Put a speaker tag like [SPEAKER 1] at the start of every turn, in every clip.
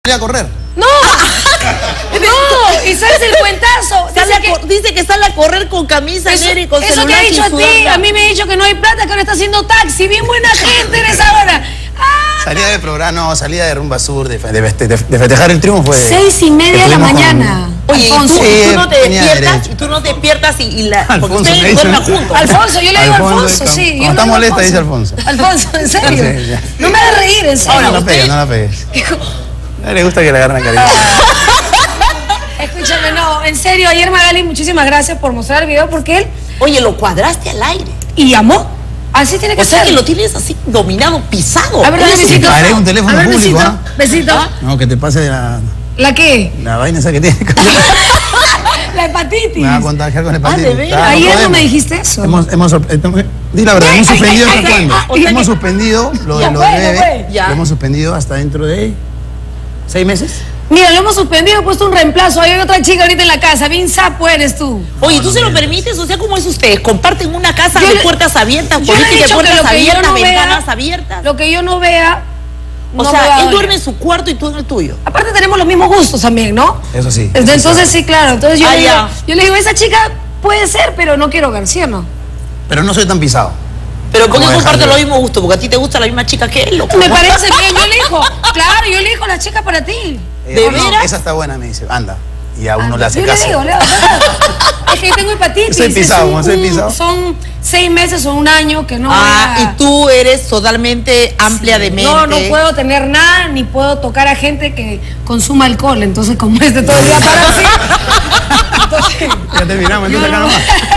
[SPEAKER 1] a correr.
[SPEAKER 2] ¡No! ¡No! ¿Y sabes el cuentazo?
[SPEAKER 3] Dice que sale a correr con camisa negra y con
[SPEAKER 2] eso
[SPEAKER 3] celular.
[SPEAKER 2] Eso te ha dicho a ti. A mí me ha dicho que no hay plata, que ahora está haciendo taxi. Bien buena gente eres ahora.
[SPEAKER 1] Salida de programa, no, salida de Rumba Sur, de festejar el triunfo.
[SPEAKER 2] 6:30 de la mañana.
[SPEAKER 3] Oye,
[SPEAKER 2] Alfonso,
[SPEAKER 3] ¿y tú no te despiertas y porque ustedes duermen juntos?
[SPEAKER 2] Alfonso, yo le digo Alfonso, sí.
[SPEAKER 1] Cuando está molesta dice Alfonso.
[SPEAKER 2] Alfonso, ¿en serio? No me hagas reír, en serio.
[SPEAKER 1] No la pegues, no la pegues. A él le gusta que le agarren cariño.
[SPEAKER 2] Escúchame, no, en serio, ayer Magali, muchísimas gracias por mostrar el video porque él...
[SPEAKER 3] Oye, lo cuadraste al aire.
[SPEAKER 2] Y llamó. Así tiene que ser.
[SPEAKER 3] O sea que lo tienes así dominado, pisado.
[SPEAKER 2] A ver, dale besito.
[SPEAKER 1] Haré un teléfono público,
[SPEAKER 2] besito.
[SPEAKER 1] ¿Ah?
[SPEAKER 2] Besito.
[SPEAKER 1] No, que te pase de la...
[SPEAKER 2] ¿La qué?
[SPEAKER 1] La vaina esa que tiene.
[SPEAKER 2] La hepatitis.
[SPEAKER 1] Me va a contagiar con hepatitis.
[SPEAKER 2] ¿De veras? Ayer no me dijiste eso.
[SPEAKER 1] Di la verdad, hemos suspendido hasta cuándo. Hemos suspendido lo de los bebés. Lo hemos suspendido hasta dentro de 6 meses.
[SPEAKER 2] Mira, lo hemos suspendido, he puesto un reemplazo. Hay otra chica ahorita en la casa. Bien sapo eres tú.
[SPEAKER 3] Oye, ¿tú se lo permites? O sea, ¿cómo es ustedes? ¿Comparten una casa de puertas abiertas? ¿Política de puertas abiertas, ventanas abiertas?
[SPEAKER 2] Lo que yo no vea...
[SPEAKER 3] O sea, él duerme en su cuarto y tú en el tuyo.
[SPEAKER 2] Aparte tenemos los mismos gustos también, ¿no?
[SPEAKER 1] Eso sí.
[SPEAKER 2] Entonces sí, claro. Entonces yo le digo, esa chica puede ser, pero no quiero García, ¿no?
[SPEAKER 1] Pero no soy tan pisado.
[SPEAKER 3] Pero ¿por qué comparte los mismos gustos? Porque a ti te gusta la misma chica que él.
[SPEAKER 2] Me parece bien, yo elijo. Claro, yo elijo la chica para ti.
[SPEAKER 3] ¿De veras?
[SPEAKER 1] Esa está buena, me dice. Anda. Y a uno le hace caso.
[SPEAKER 2] Yo le digo, es que tengo hepatitis.
[SPEAKER 1] Soy pisado, soy pisado.
[SPEAKER 2] Son 6 meses o 1 año que no.
[SPEAKER 3] Y tú eres totalmente amplia de mente.
[SPEAKER 2] No puedo tener nada, ni puedo tocar a gente que consuma alcohol. Entonces, como todo el día para así. Entonces,
[SPEAKER 1] ya terminamos, entonces acá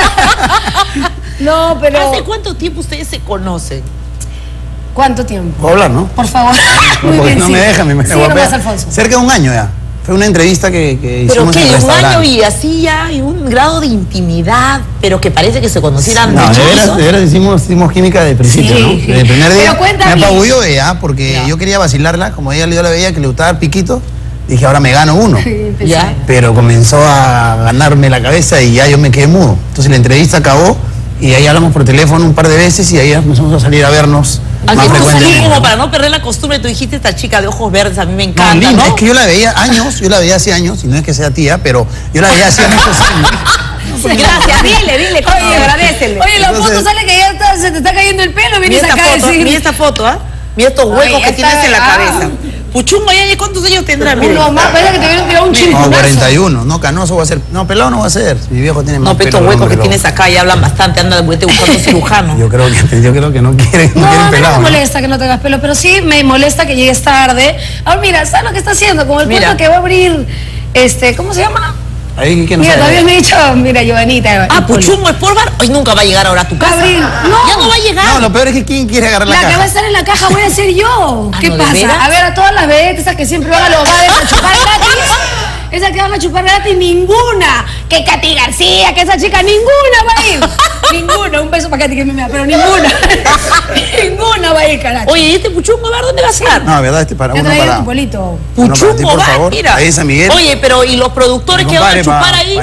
[SPEAKER 1] nomás.
[SPEAKER 2] No, pero...
[SPEAKER 3] ¿Hace cuánto tiempo ustedes se conocen?
[SPEAKER 2] ¿Cuánto tiempo?
[SPEAKER 1] ¿Puedo hablar, no?
[SPEAKER 2] Por favor.
[SPEAKER 1] Muy bien, no me deja, me
[SPEAKER 2] sí, nomás, Alfonso.
[SPEAKER 1] Cerca de 1 año ya. Fue una entrevista que hicimos en el restaurante.
[SPEAKER 3] ¿Pero qué? 1 año y así ya, y un grado de intimidad, pero que parece que se conocieran
[SPEAKER 1] mucho. No, de veras hicimos química de principio, ¿no? Desde el primer día. Me apabulló ella, porque yo quería vacilarla, como ella yo la veía que le gustaba el piquito, dije, ahora me gano uno.
[SPEAKER 3] ¿Ya?
[SPEAKER 1] Pero comenzó a ganarme la cabeza y ya yo me quedé mudo. Entonces la entrevista acabó y ahí hablamos por teléfono un par de veces y ahí empezamos a salir a vernos.
[SPEAKER 3] Aquí tú salí como para no perder la costumbre, tú dijiste esta chica de ojos verdes, a mí me encanta, ¿no?
[SPEAKER 1] Es que yo la veía hace años, y no es que sea tía, pero yo la veía hace muchos años.
[SPEAKER 3] Gracias, dile, oye, agradécele.
[SPEAKER 2] Oye, la foto sale que ya se te está cayendo el pelo, vienes acá a decir...
[SPEAKER 3] Mira esta foto, ¿ah? Mira estos huecos que tienes en la cabeza. Puchungo, ¿cuántos años tendrá?
[SPEAKER 2] No, más parece que te vieron tirar un chimpunazo.
[SPEAKER 1] No, 41, no, canoso va a ser. No, pelado no va a ser. Mi viejo tiene más
[SPEAKER 3] pelo. No, pero estos huecos que tienes acá ya hablan bastante, anda buscando cirujano.
[SPEAKER 1] Yo creo que no quieren pelado.
[SPEAKER 2] No me molesta que no tengas pelo, pero sí me molesta que llegues tarde. Ahora mira, ¿sabes lo que está haciendo? Como el puesto que va a abrir, ¿cómo se llama?
[SPEAKER 1] Ahí, ¿qué no
[SPEAKER 2] mira,
[SPEAKER 1] sabe?
[SPEAKER 2] todavía me he dicho, mira, Giovanita.
[SPEAKER 3] Puchungo Sport Bar, hoy nunca va a llegar ahora a tu casa.
[SPEAKER 2] No.
[SPEAKER 3] Ya no va a llegar.
[SPEAKER 1] No, lo peor es que ¿quién quiere agarrar la caja?
[SPEAKER 2] La que va a estar en la caja voy a ser yo. ¿Qué pasa?
[SPEAKER 3] ¿De veras?
[SPEAKER 2] A ver, a todas las vedettes esas que siempre van a los bares a chupar gratis. Esas que van a chupar gratis, ninguna. Que Katy García, que esa chica, ninguna va a ir. Ninguna. Un beso para Katy que me da, pero ninguna. Ninguna va a ir, carajo.
[SPEAKER 3] Oye, ¿y este Puchungo Bar dónde va a estar?
[SPEAKER 1] No, la verdad, para uno para...
[SPEAKER 2] tu polito.
[SPEAKER 3] Puchungo Bar, mira.
[SPEAKER 1] Ahí es San Miguel.
[SPEAKER 3] Oye, pero ¿y los productores que van a chupar ahí?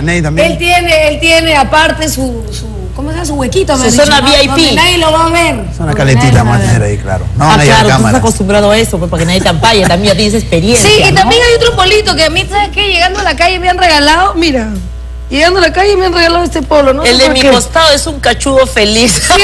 [SPEAKER 2] Él tiene aparte su ¿cómo se llama? Su huequito.
[SPEAKER 3] Su zona VIP.
[SPEAKER 2] Nadie lo va a ver.
[SPEAKER 1] Zona caletita vamos a tener ahí, claro. No,
[SPEAKER 3] claro, tú estás acostumbrado a eso, pues, para que nadie te ampalle, también ya tienes experiencia.
[SPEAKER 2] Sí, y también hay otro polito que a mí, ¿sabes qué? Llegando a la calle me han regalado, mira, llegando a la calle me han regalado este polo, ¿no?
[SPEAKER 3] El de mi costado es un cachudo feliz.
[SPEAKER 2] Sí.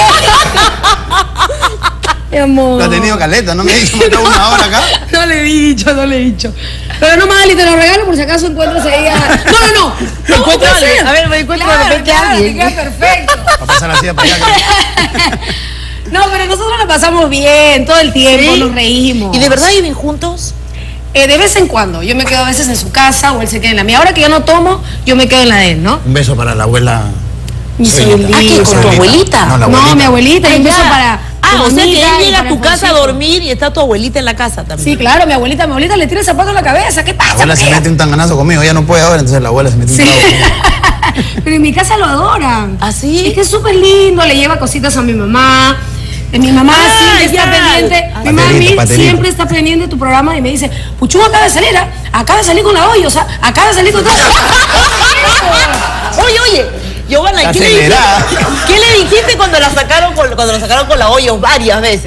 [SPEAKER 2] Mi amor.
[SPEAKER 1] Lo ha tenido caleta, ¿no me ha dicho que 1 hora acá?
[SPEAKER 2] No le he dicho. Pero no, Magali, te lo regalo por si acaso encuentras ahí a... No.
[SPEAKER 3] Encuentra a alguien. A ver, me encuentro de repente a alguien.
[SPEAKER 2] Te queda perfecto.
[SPEAKER 1] Va a pasar la silla para allá.
[SPEAKER 2] No, pero nosotros la pasamos bien, todo el tiempo, nos reímos.
[SPEAKER 3] ¿Y de verdad viven juntos?
[SPEAKER 2] De vez en cuando. Yo me quedo a veces en su casa o él se queda en la mía. Ahora que yo no tomo, yo me quedo en la de él, ¿no?
[SPEAKER 1] Un beso para la abuela.
[SPEAKER 2] Mi abuelita.
[SPEAKER 3] ¿Qué? ¿Con tu abuelita?
[SPEAKER 2] No, mi abuelita. Y un beso para...
[SPEAKER 3] o sea que él llega a tu casa a dormir y está tu abuelita en la casa también.
[SPEAKER 2] Sí, claro, mi abuelita le tira el zapato en la cabeza. ¿Qué pasa?
[SPEAKER 1] La abuela se mete un tanganazo conmigo, ella no puede ahora, entonces la abuela se mete un trago conmigo.
[SPEAKER 2] Pero en mi casa lo adoran.
[SPEAKER 3] ¿Ah, sí?
[SPEAKER 2] Es que es súper lindo, le lleva cositas a mi mamá. Mi mamá siempre está pendiente. Mi mamá siempre está pendiente de tu programa y me dice, Puchungo acaba de salir, acaba de salir con la olla, o sea, acaba de salir con todo.
[SPEAKER 3] Oye, Giovanna, ¿qué le dijiste cuando la sacaron con la olla varias veces?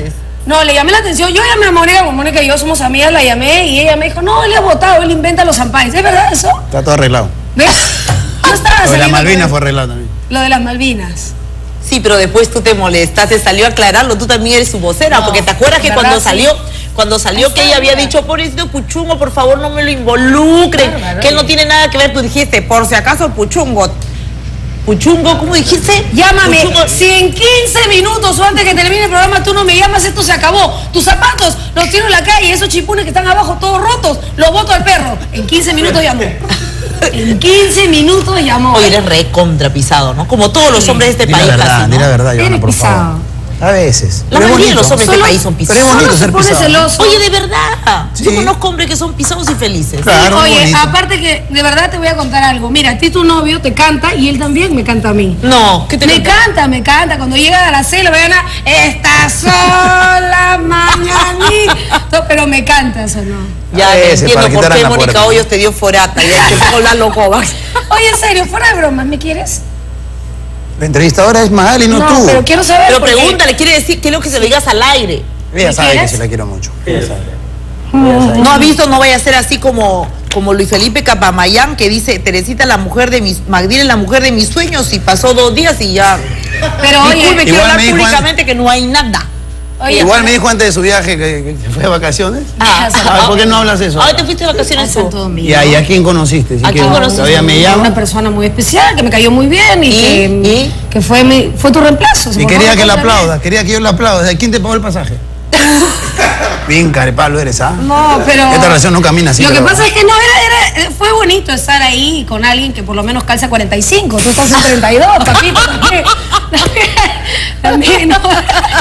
[SPEAKER 2] No, le llamé la atención. Yo llamé a Mónica y yo somos amigas, la llamé y ella me dijo, no, él ha votado, él inventa los champáis. ¿Es verdad eso?
[SPEAKER 1] Está todo arreglado.
[SPEAKER 2] ¿Ves? No estaba
[SPEAKER 1] Lo de las Malvinas fue arreglado también.
[SPEAKER 2] Lo de las Malvinas.
[SPEAKER 3] Sí, pero después tú te molestaste, salió a aclararlo, tú también eres su vocera, porque te acuerdas que cuando salió que ella había dicho, pobrecito Puchungo, por favor no me lo involucren, que él no tiene nada que ver, tú dijiste, por si acaso Puchungo, ¿cómo dijiste?
[SPEAKER 2] Llámame, si en 15 minutos o antes que termine el programa tú no me llamas, esto se acabó. Tus zapatos los tiro en la calle, esos chipunes que están abajo todos rotos, los boto al perro. En 15 minutos llamó. En 15 minutos llamó.
[SPEAKER 3] Oye, eres re contrapisado, ¿no? Como todos los hombres de este país.
[SPEAKER 1] Di la verdad, Johanna, por favor. A veces.
[SPEAKER 3] La mayoría de los hombres de este país son pisados.
[SPEAKER 1] Pero es bonito ser pisado.
[SPEAKER 2] Celoso.
[SPEAKER 3] Oye, de verdad. Sí. Yo conozco hombres que son pisados y felices.
[SPEAKER 1] Claro,
[SPEAKER 2] oye,
[SPEAKER 1] bonito.
[SPEAKER 2] aparte que, de verdad te voy a contar algo. Mira, a ti tu novio te canta y él también me canta a mí.
[SPEAKER 3] No, ¿qué te canta?
[SPEAKER 2] Me canta. Cuando llega a la cena, me gana, estas son las mañanitas. Pero me canta eso, ¿no?
[SPEAKER 3] Ya entiendo por qué Mónica Hoyos te dio forata. Ya te puedo hablar loco.
[SPEAKER 2] Oye, en serio, fuera de bromas, ¿me quieres?
[SPEAKER 1] La entrevistadora es Magali, no tú.
[SPEAKER 2] Pero quiero saber.
[SPEAKER 3] Pero pregúntale, quiere decir que es lo que se lo digas al aire.
[SPEAKER 1] Ella sabe que se la quiero mucho.
[SPEAKER 3] No ha visto, no vaya a ser así como Luis Felipe Capamayán, que dice, Teresita, Magdalena, la mujer de mis sueños, y pasó 2 días y ya.
[SPEAKER 2] Pero oye,
[SPEAKER 3] me quiero hablar públicamente que no hay nada.
[SPEAKER 2] Oye,
[SPEAKER 1] igual me dijo antes de su viaje que fue de vacaciones. ¿Por qué no hablas de eso?
[SPEAKER 3] ¿A te fuiste de vacaciones tú?
[SPEAKER 1] ¿Y a quién conociste?
[SPEAKER 3] ¿A quién conociste?
[SPEAKER 1] Todavía me llama.
[SPEAKER 2] Una persona muy especial, que me cayó muy bien y que fue tu reemplazo.
[SPEAKER 1] Y quería que la aplaudas, quería que yo la aplauda. ¿Quién te pagó el pasaje? Bien carepalo eres, ¿ah?
[SPEAKER 2] No, pero...
[SPEAKER 1] Esta relación no camina así.
[SPEAKER 2] Lo que pasa es que no, fue bonito estar ahí con alguien que por lo menos calza 45. Tú estás en 32, papito. También, no.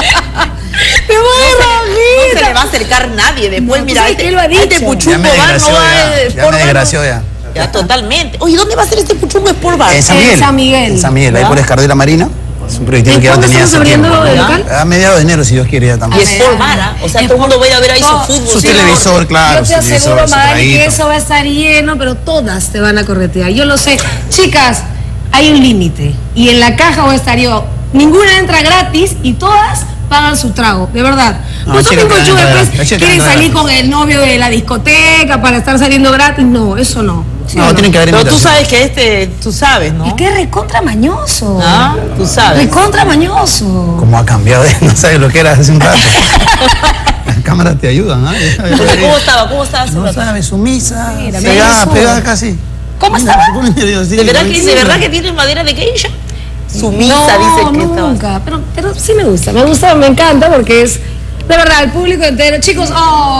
[SPEAKER 3] No se le va a acercar nadie. Después, mira, este Puchungo Bar no va
[SPEAKER 1] ya me desgració ya.
[SPEAKER 3] Ya, totalmente. Oye, ¿dónde va a ser este Puchungo Sport Bar?
[SPEAKER 1] En San Miguel. En San Miguel, ahí por Escardela Marina. Es un proyecto que ya tenía hace tiempo. A mediados de enero, si Dios quiere, ya también.
[SPEAKER 3] Y Sport Bar, o sea, todo el mundo va a ir a ver ahí su fútbol.
[SPEAKER 1] Su televisor, claro.
[SPEAKER 2] Yo te aseguro, Magali, que eso va a estar lleno, pero todas te van a corretear. Yo lo sé. Chicas, hay un límite. Y en la caja voy a estar yo. Ninguna entra gratis y todas pagan su trago, de verdad. Muchos pincochos después quieren salir con el novio de la discoteca para estar saliendo gratis. No, eso no.
[SPEAKER 1] ¿Sí no, tienen que haber
[SPEAKER 3] pero tú sabes que tú sabes, ¿no?
[SPEAKER 2] Es que es recontra mañoso.
[SPEAKER 3] ¿Ah? Tú sabes.
[SPEAKER 2] Recontra mañoso.
[SPEAKER 1] Como ha cambiado, no sabes lo que era hace un rato. Las cámaras te ayudan, ¿ah?
[SPEAKER 3] ¿Cómo estaba?
[SPEAKER 1] No sabes, sumisa,
[SPEAKER 2] mira,
[SPEAKER 1] pegada casi.
[SPEAKER 2] ¿Cómo estaba?
[SPEAKER 3] ¿De verdad que tiene madera de geisha? Sumisa, dice que estaba.
[SPEAKER 2] Nunca, pero sí me gusta, me encanta porque es, de verdad, el público entero. Chicos,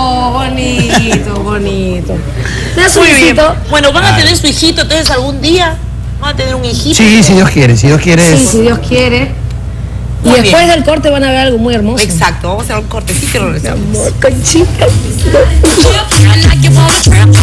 [SPEAKER 2] bonito. ¿Me das un hijito?
[SPEAKER 3] Bueno, ¿van a tener su hijito entonces algún día? ¿Van a tener un hijito?
[SPEAKER 1] Sí, si Dios quiere.
[SPEAKER 2] Sí, si Dios quiere. Y después del corte van a ver algo muy hermoso.
[SPEAKER 3] Exacto, vamos a hacer un cortecito y regresamos.
[SPEAKER 2] Amor, conchita.